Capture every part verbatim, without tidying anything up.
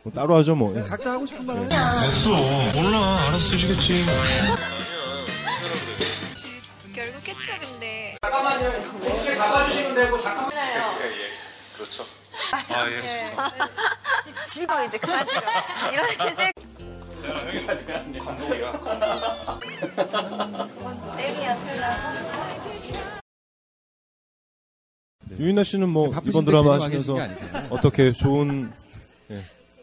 뭐 따로 하죠 뭐. 각자 하고 싶은 말 해요. 됐어. 몰라. 알아서 쓰시겠지. 결국 했죠, 근데. 잠깐만요. 이렇게 잡아주시면 되고 잠깐만. 요 예, 예. 그렇죠. 아, 예. 네. 즐거워, 이제 그만 찍어. 이렇게 셀. 감독이야. 그건 땡이야, 틀려. 유인나 씨는 뭐 바쁘신데 이번 드라마 데리고 와 계신 하시면서 게 아니잖아요. 어떻게 좋은 예.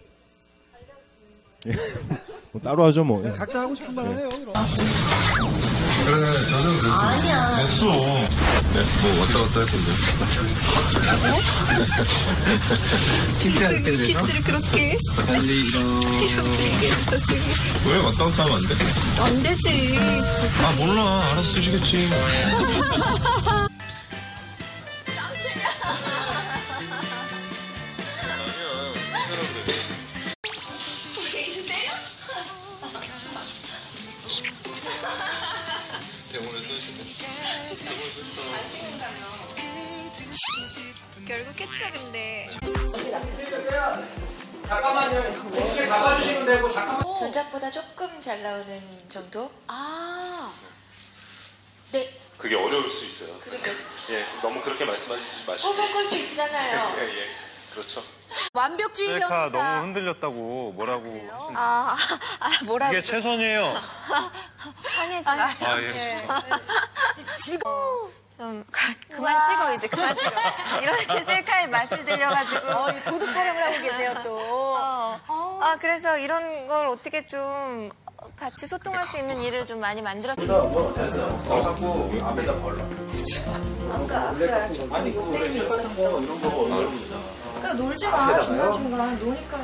예. 뭐 따로 하죠 뭐. 예. 각자 하고 싶은 말 해요. 그럼. 그래, 저는 그랬어. 아니야. 됐어. 네, 뭐 왔다 갔다 할 건데. 키스를, 키스를 그렇게. 빨리 일어. 왜 왔다 갔다 하면 안 돼? 안 되지. 아, 몰라. 알아서 쓰시겠지. 결국 했죠, 근데. 잠깐만요. 이렇게 잡아주시면 되고 잠깐만. 전작보다 조금 잘 나오는 정도? 아. 네. 그게 어려울 수 있어요. 그렇게. 예, 너무 그렇게 말씀하시지 마시고. 뽑을 수 있잖아요. 예, 예, 그렇죠. 완벽주의 셀카 병사. 너무 흔들렸다고 뭐라고 하신 아, 아, 뭐라고. 이게 최선이에요. 화내지 마. 아, 예. 즐거워. 좀 가, 그만 찍어, 이제 그만 찍어. 이렇게 셀카에 맛을 들려가지고. 어, 도둑 촬영을 하고 계세요, 또. 어. 아, 그래서 이런 걸 어떻게 좀 같이 소통할 수 있는 일을 좀 많이 만들었어요. 아까, 아까 조금 못된 게 있었던 거. 그러니까 놀지 마, 중간중간. 노니까.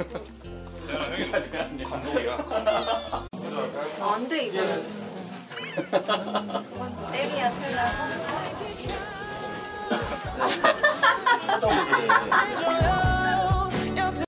감독이야. 안 돼, 이거. 그건 땡이야, 틀려.